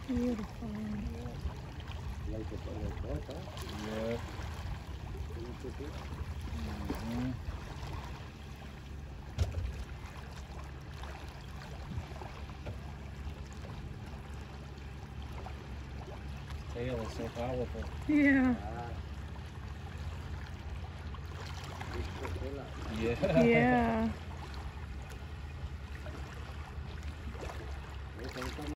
Beautiful. Like that, huh? Yeah. Mm-hmm. Tail is so powerful. Yeah. Yeah. Yeah.